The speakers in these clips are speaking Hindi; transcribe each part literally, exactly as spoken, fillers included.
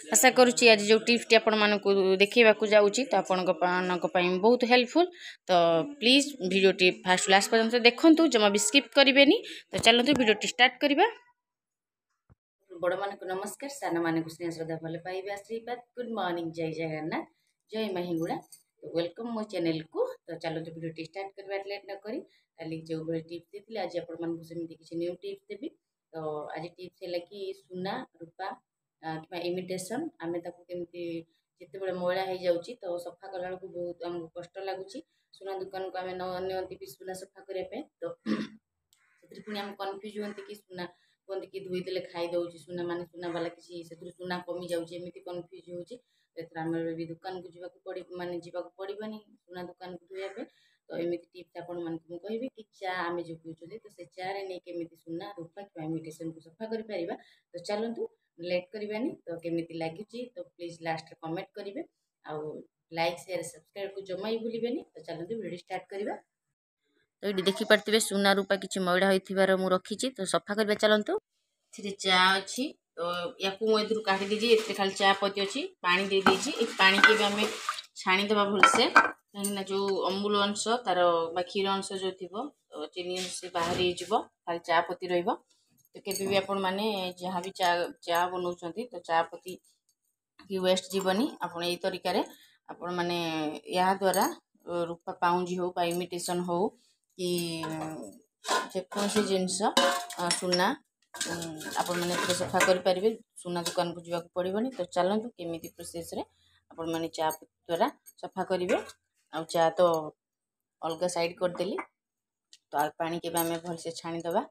आशा करुच्ची आज जो टिप्स आपण मानक देखा जाऊँगी तो आपण बहुत हेल्पफुल। तो प्लीज वीडियो टी फास्ट लास्ट पर्यंत देखूँ जमा भी स्किप करेंगे। तो चलते वीडियो टी स्टार्ट करवा। बड़ मान को नमस्कार, सान मान को स्नेह श्रद्धा भल पाइबे आशीर्वाद। गुड मॉर्निंग, जय जगन्नाथ, जय महिंगुड़ा। तो वेलकम मो चैनल को। तो चलते वीडियो टी स्टार्ट करवा लेट न करी कल जो टिप्स देती आज आपसे किसी न्यू टिप्स देवी। तो आज टिप्स है कि सुना रूपा कि इमिटेसन आम केमती जिते बड़े मैला हो जाऊँगी तो सफा कला बेलू बहुत आमको कष्ट लगुच। सुना दुकान को आम नि सुना सफा करने तो पुणी आम कन्फ्यूज होती कि सुना कहते कि धोई देले खाई दौर सुना मान सुना वाला किसी से सुना कमी जाऊँगी कन्फ्यूज होमें भी दुकान को जावाक पड़ माने जावाक पड़ोनी सुना दुकान को धोयापे। तो एमती टिप्स आपण मानक कहबी कि चा आम जो पीछे तो से चा रे नहीं केमी सुना रूपा कि इमिटेसन को सफा कर पारिबा। तो चलतु लेट करवानी। तो केमी लगी तो प्लीज लास्ट कमेंट करेंगे आउ लाइक शेयर सब्सक्राइब को जमा ही भूलें। तो चलते वीडियो स्टार्ट करवा। तो ये देखिपे सुना रूपा किसी मैला होबार मुझे रखी तो सफा करवा। चलतु ये चा अच्छी तो या मुझे काढ़ी दीजिए ये खाली चा पत्ती अच्छी पानी दे दीजिए पानी के भी आम छाणीदे भलसे कहीं जो अमूल अंश तार क्षीर अंश जो थी चीनी अंश बाहर खाली चा पत्ती रहा। तो केबी भी आपण माने जहाँ भी चा चा बनाऊँ तो चा पत्ती कि वेस्ट जीवनी आपण यही तरीका आपण माने या द्वारा रूपा पाउंजी हो इमिटेसन हो कि जेकोसी जिनस सुना आपण मैंने सफा करेंगे। सुना दुकान को जावाक पड़ोनी। तो चलतु केमी प्रोसेस रे आपण मैंने चा द्वारा सफा करेंगे। आ चा तो अलग साइड करदेली तो आ पानी के आम भलसे छाणीदे।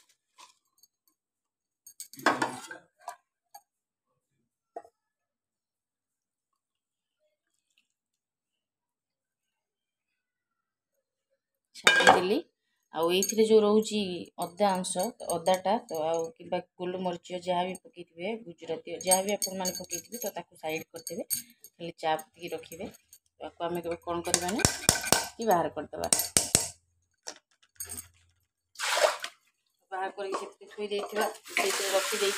छाणीदेली आईथे जो रोचे अदा अंश तो अदाटा तो कि गोलमरीच जहाँ भी पकईे गुजराती जहाँ भी आप पकईे तो ताको साइड करदे खाली चा पी रखिए। तो आम कौन करवा कि बाहर करदे बाहर करके थोई देथिबा रखी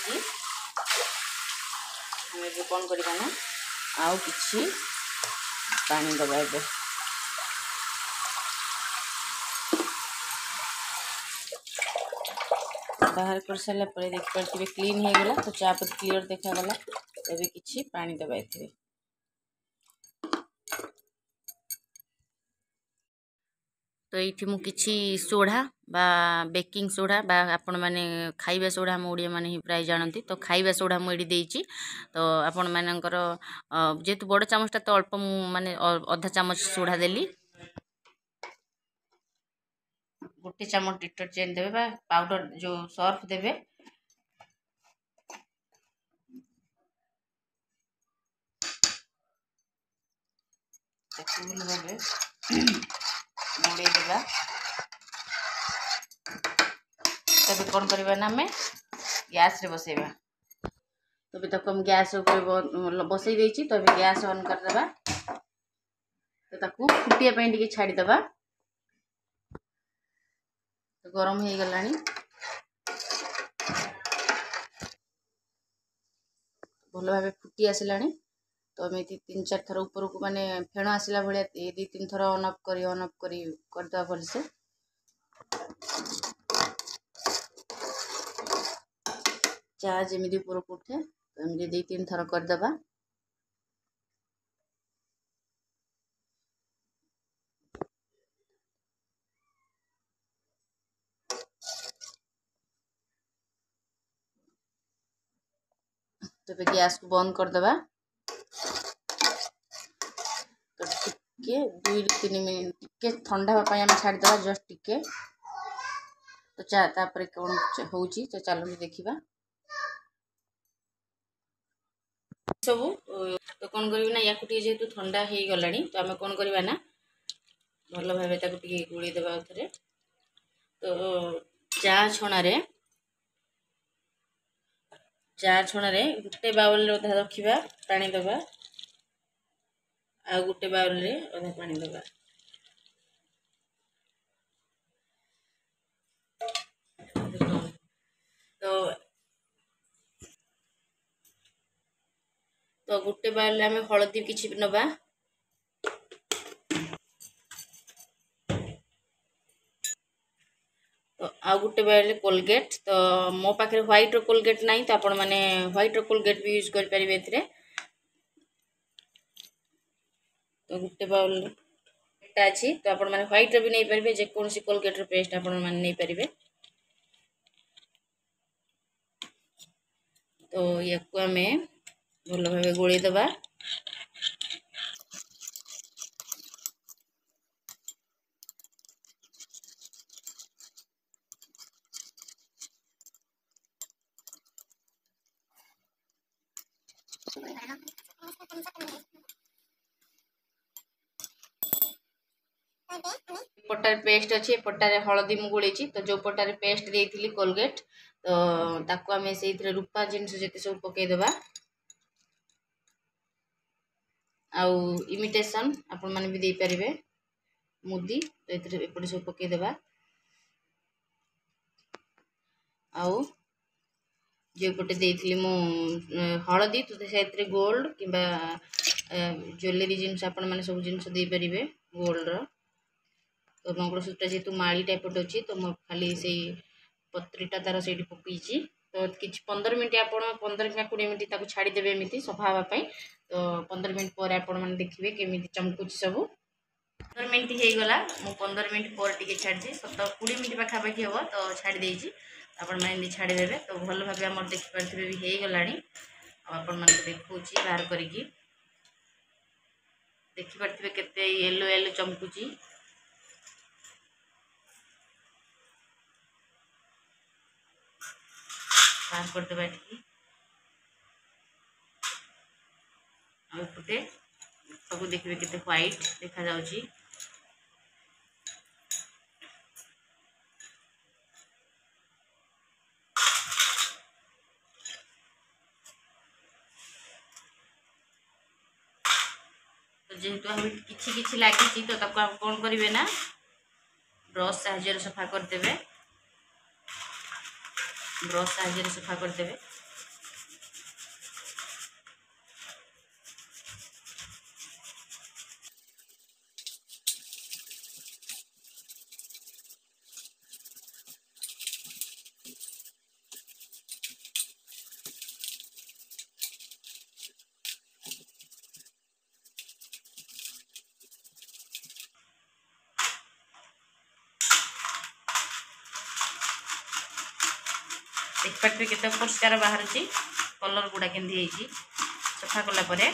आम कौन करवा ना आउ किछि पानी दबा ए बाहर कर सारा पर देखिए क्लीन हो गला। तो चा पत्ती क्लीयर देखागला। तभी किछि पानी दबा ए तो ये मुझे सोढ़ा बा बेकिंग सोढ़ा बा आपण मैंने खाइबा सोढ़ा हम ओडिया माने ही प्राय जानती। तो खाइबा सोढ़ा मुझे देती तो आपण मानकर जेहेतु बड़ चामचटा तो अल्प माने अधा चामच सोढ़ा देली। गोटे चामच डिटर्जेंट देवे बा पाउडर जो सर्फ देवे भल भाव मोड़े देवा। तब कौन करवा ना आम गैस रे बसैबा। तब तक हम गैस ऊपर बसई देछि। तो अभी गैस ऑन करदे तो ताकू फुटिया टे छाड़ीदे। तो गरम हो गलानी भल भाव फुटी आसला। तो आम तीन चार थर ऊपर को माने फेण आसला भाया दी तीन थर ऑन ऑफ करी ऑन ऑफ करी करदे भलसे। चा जमी ऊपर को उठे तो एमती दी तीन थर करदे। तो गैस को बंद करदे। तो टिके दुई तीन मिनट टिके ठंडा हाँपाई आम छाड़ीदे जस्ट टिके। तो चा तापर कौन हो तो चलो देखा सब। तो कौन करना या जेहेतु ठंडा हो गला तो आम कौन करवा ना भल भाव गोली देवा थे। तो चा छणारे चा छणारे गोटे बाउल अधा रखा पानी दबा आ गोटे बाउल रे अधा पानी दबा। तो तो गोटे बाउल आम हलदी किसी नवा तो आ गोटे बाउल कोलगेट तो मो पाखे व्हाइट कोलगेट ना तो आपण मैंने व्हाइट कोलगेट भी यूज करेंगे ए तो गोटे बाउल अच्छी तो आपण मैंने व्हाइट भी नहीं पारे जेकोसी कोलगेट पेस्ट आपण मैंने नहीं पारे तो या आम भल भाव गोल दबा पटार पेस्ट अच्छी पटारे हलदी मु गोली तो जो पटारे पेस्ट देती कोलगेट तो ताको आम से रूपा जिनस जिते सब पकईदबा आउ इमिटेशन आपण मैंने भी दे पारे मुदी तो ये एपटे सब पकईदबा आउ जो पटे देती मु हलदी तो से गोल्ड कि ज्वेलरी जिनस आपण मैंने सब जिनस दे पारे गोल्ड रो तो मंगलसूत्र जेहेतु माली टाइप अच्छी तो मैं खाली से पत्रीटा तार से पकईची तो किसी पंद्रह मिनट आप पंद्रह कि कोड़े मिनट ताको छाड़देवे एमती सफा हाँपाई तो पंद्रह मिनट पर आपण मैंने देखिए केमी चमकुच सब पंद्रह मिनट होगला मुझे पंद्रह मिनट पर टे छाड़ी सत कोड़े मिनट पाखापाखि हम तो छाड़ी आपण मैंने छाड़देवे तो भल भाव आम देखिपे भी हो गला आपण मैं देखा बाहर करके देखिपे केते येलो येलो चमकुची बाहर करदे आउटे सब देखिए केते व्हाइट देखा जाउची तो जेहेतु हम किछि किछि लागी तो ताको आप कौन करेंगे ना ब्रश साहाय्य सफा करदेवे ब्रश साहाय्य सफा करदेवे देखिए केते परिष्कार बाहर कलर गुड़ा केंदी सफा कला परे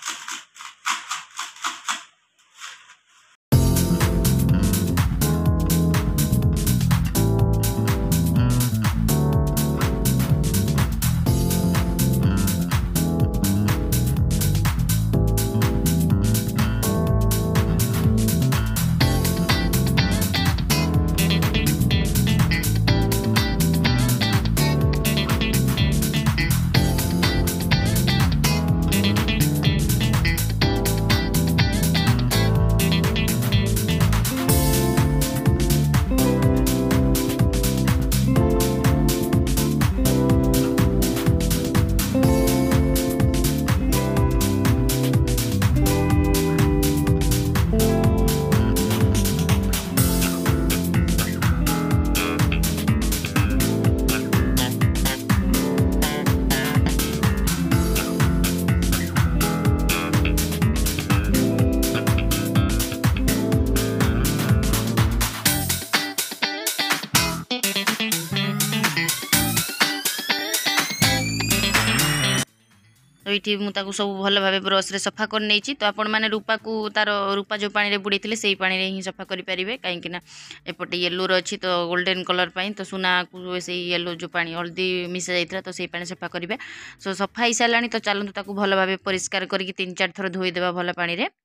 ये मुझे सब भल भाव ब्रश रे सफा कर नहीं तो आपण मैंने रूपा को तार रूपा जो पानी रे बुड़े थे से पानी रे ही सफा करेंगे कहीं एपटे येलो अच्छी तो गोल्डन कलर पाई तो सुना को से येलो जो पानी हल्दी मिसा जाता तो से पानी सफा करेंगे सो सफा हो सारा तो चलतु भल भाव परिष्कार करके तीन चार थर धोईदेवा भल पानी रे।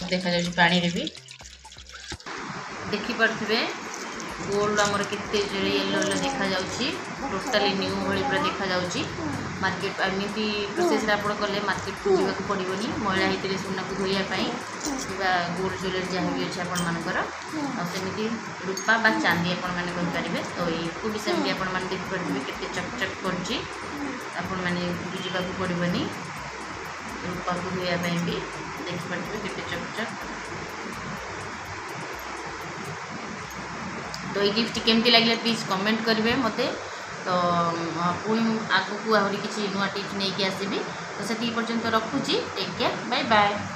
मस्त देखा जाउछि पानी रे भी देखि पारथिबे गोल्ड आमर केते जोरे येलो येलो देखा जाउछि टोटली न्यू भଳି पूरा देखा जाउछि मार्केट एमती प्रोसेस रे आपण कले मार्केट को जीवा को पड़िबनी महिला हितले सोना को धोइया पई किबा गोल्ड ज्वेलरी जहाँ भी अछि आपण मानकर आ सेमिति रूपा बा चांदी आपण माने कहि परिबे तो ए को भी सेमिति आपण माने देख परिबे केते चक चक करछि आपण माने जीवा को पड़िबनी रूपा को धोइया पई भी देख परिबे केते चक चक तो ये गिफ्ट केमती लगे प्लीज कमेंट करेंगे मत तो पुणी आगू आहरी किसी नुआ टिप्स नहीं आसबि तो से पर्यंत रखुची टेक केयर बाय बाय।